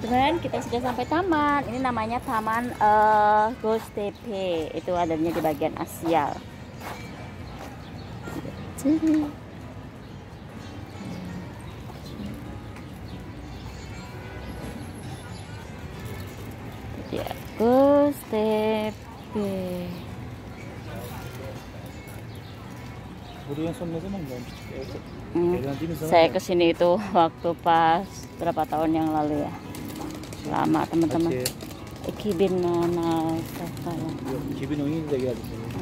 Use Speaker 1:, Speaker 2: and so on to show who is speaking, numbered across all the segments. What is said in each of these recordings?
Speaker 1: teman-teman, kita sudah sampai taman. Ini namanya Taman Göztepe. Itu adanya di bagian Asia. Ya, Göztepe.
Speaker 2: Buraya son ne zaman gelmiştik? Evlendiğimiz zaman
Speaker 1: Saya kesini itu waktu pas berapa tahun yang lalu ya. Lama teman-teman. 2000
Speaker 2: Yok, 2017'de geldik.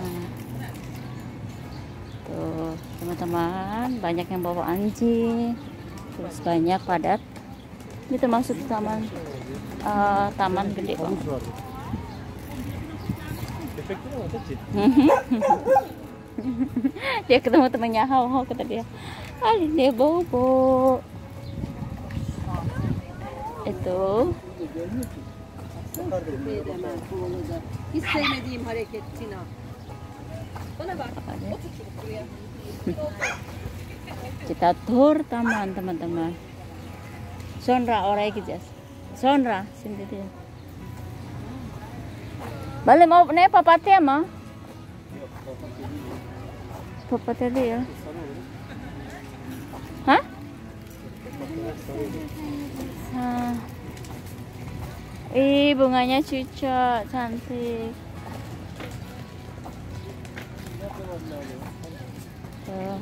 Speaker 1: Tuh teman-teman, banyak yang bawa anjing, terus banyak padat. Ini termasuk taman taman gede banget.
Speaker 2: Köpekler var da
Speaker 1: Dia ketemu temannya Hao kata dia. Ali dia bobo. Itu
Speaker 3: Hiç sevmediğim hareket Tina. Bana bak. Otur çabuk buraya.
Speaker 1: kita tur taman teman-teman. Sonra oraya gideceğiz. Sonra şimdi dia. Balik mau ne papatya mı? Papatya dia. Hah? Ih, bunganya cucok, cantik. Tuh.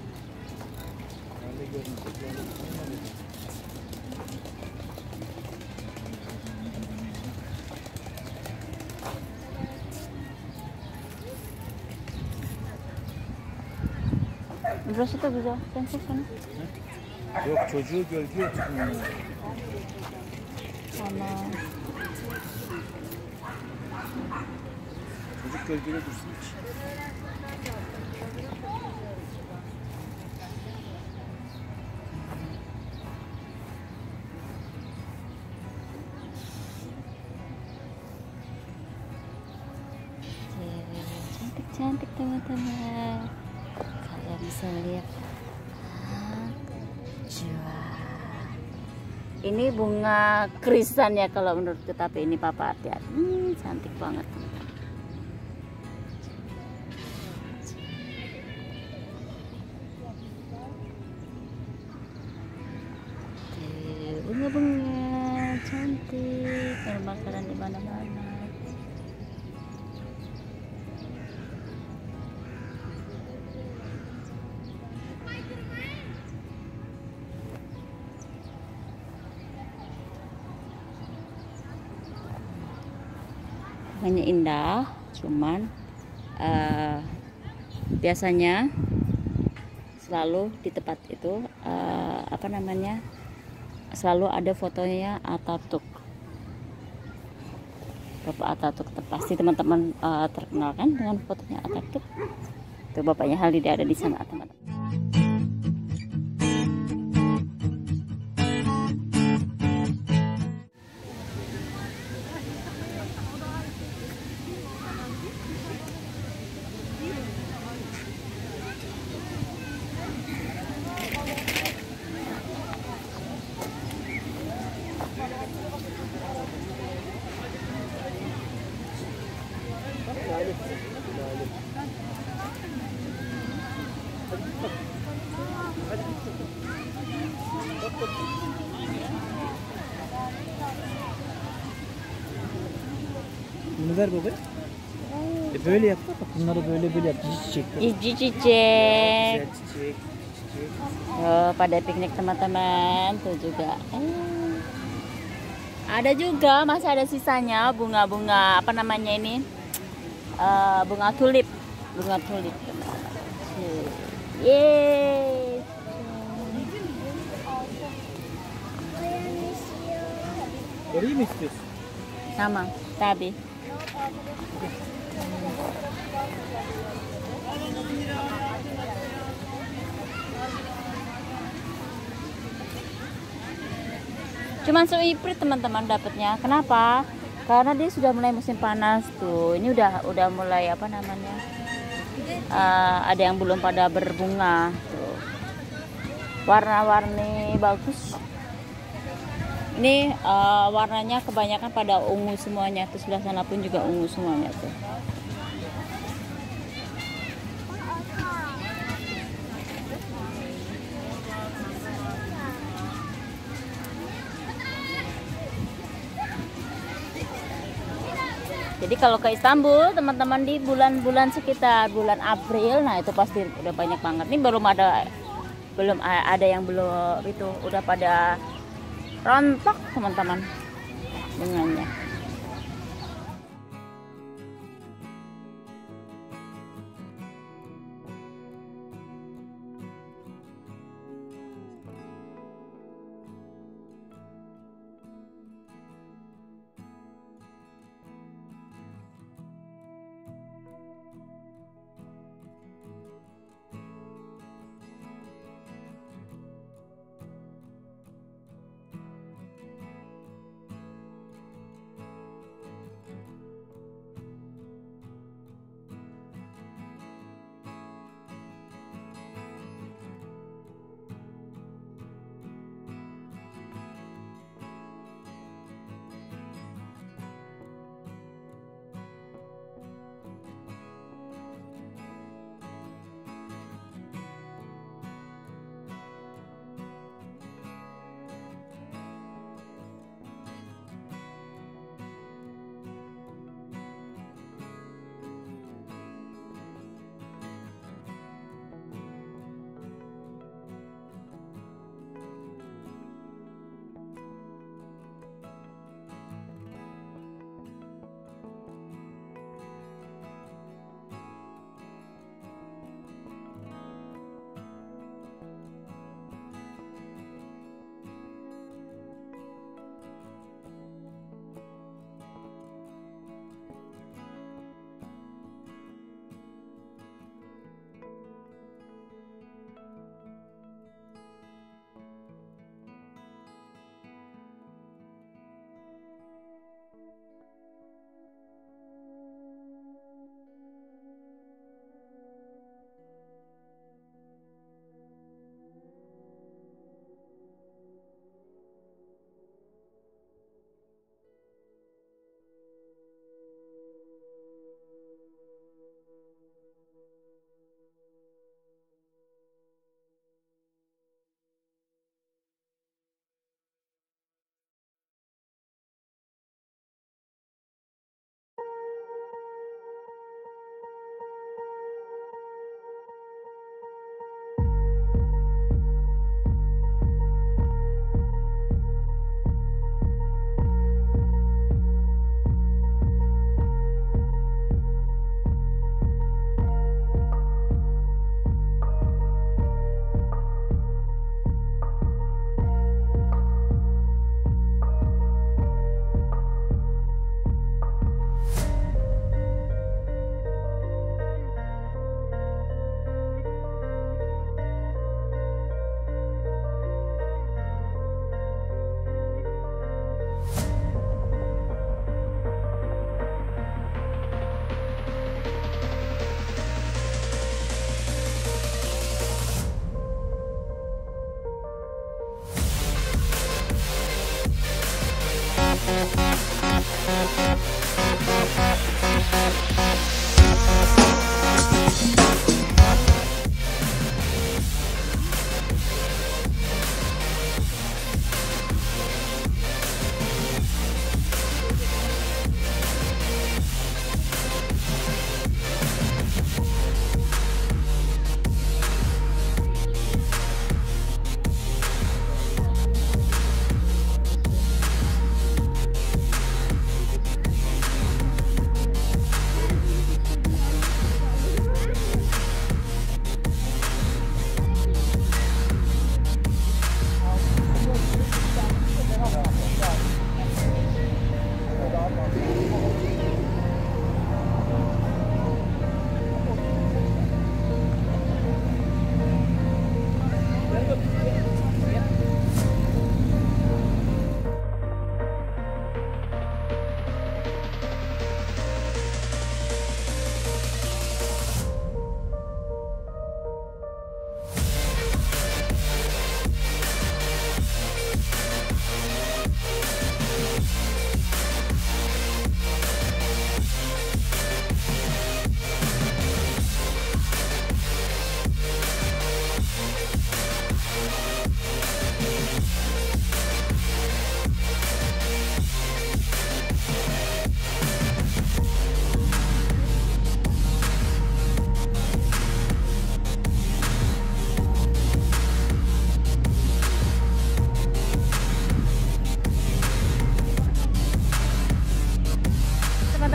Speaker 1: Burası da güzel. Sen çeksene.
Speaker 2: Yok, çocuğu gölgeye tutmuyor.
Speaker 1: Tamam.
Speaker 2: Çocuk gölgede dursun hiç.
Speaker 1: Cantik teman-teman. Kalian bisa lihat. Ini bunga krisan ya kalau menurutku, tapi ini papa hati-hati. Cantik banget. Bunga-bunga cantik, berbakaran di mana-mana. Hanya indah, cuman biasanya selalu di tempat itu apa namanya, selalu ada fotonya Atatürk. Bapak Atatürk pasti teman-teman terkenal kan dengan fotonya Atatürk. Itu bapaknya Halide ada di sana teman-teman.
Speaker 2: Bunu ver baba. Böyle yap bak. Bunları böyle yapmış çiçekler.
Speaker 1: Cici cicek.
Speaker 2: Güzel çiçek.
Speaker 1: Oh, pada piknik teman-teman tuh juga. Ada juga, masih ada sisanya bunga-bunga apa namanya ini? Bunga tulip. Bunga tulip. Yeay.
Speaker 2: Orayı mı istiyorsun?
Speaker 1: Sama, tabi. Cuman seiprit teman-teman dapatnya. Kenapa? Karena dia sudah mulai musim panas tuh. Ini udah mulai apa namanya? Ada yang belum pada berbunga tuh. Warna-warni bagus. Ini warnanya kebanyakan pada ungu semuanya. Tuh sebelah sana pun juga ungu semuanya tuh. Jadi kalau ke Istanbul teman-teman di bulan-bulan sekitar bulan April, nah itu pasti udah banyak banget. Ini belum ada yang belum itu udah pada rontok teman-teman bunganya.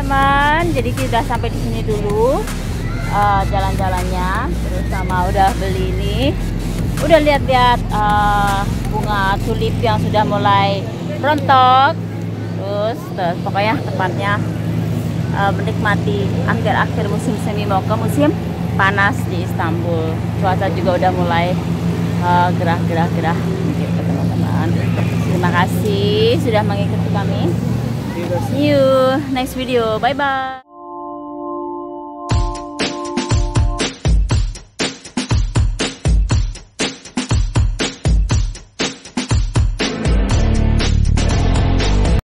Speaker 1: teman-teman, jadi kita sampai di sini dulu jalan-jalannya. Terus sama udah beli ini, udah lihat-lihat bunga tulip yang sudah mulai rontok. Terus pokoknya tempatnya menikmati akhir-akhir musim semi mau ke musim panas di Istanbul. Cuaca juga udah mulai gerah-gerah gitu teman-teman. Terima kasih sudah mengikuti kami. See you next video. Bye bye.